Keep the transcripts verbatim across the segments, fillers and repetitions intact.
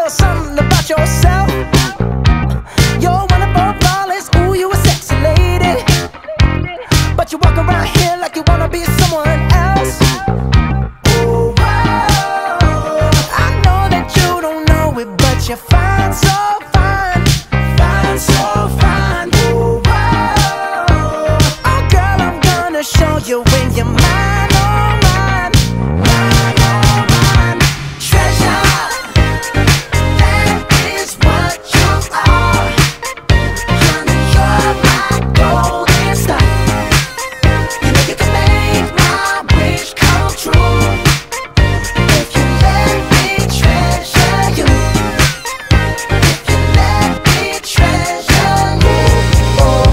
little something about yourself. You're one of our flawless, ooh, you a sexy lady. But you walk around here like you wanna be someone else. Ooh, whoa. I know that you don't know it, but you're fine, so fine. Fine, so fine. Ooh, whoa. Oh girl, I'm gonna show you when you're mine, oh mine. Mine, oh mine. Treasure, that is what you are. Honey, you're my golden star. You know you can make my wish come true if you let me treasure you. If you let me treasure you. Oh,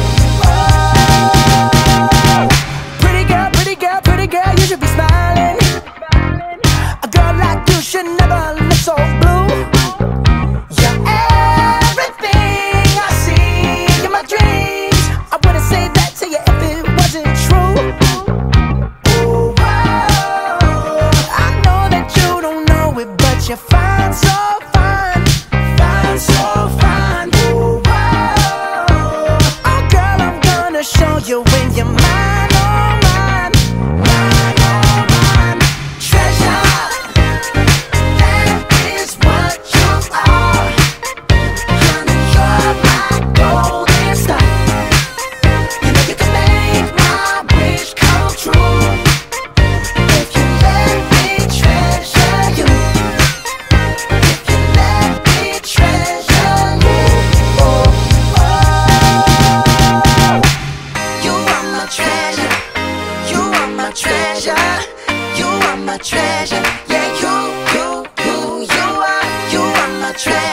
oh. Pretty girl, pretty girl, pretty girl, you should be smiling. A girl like you should never look so blue. You're everything I see in my dreams. I wouldn't say that to you if it wasn't true. Ooh, whoa. I know that you don't know it, but you're fine, so fine. Fine, so fine. Ooh, whoa. Oh girl, I'm gonna show you when you're mine, oh mine. Mine, oh mine. Treasure, that is what you are. Honey, you're my golden star. You know you can make my wish come true if you let me treasure you. If you let me treasure you. Oh, oh. You are my treasure. You are my treasure. You are my treasure. Yeah, you, you, you, you are. You are my treasure.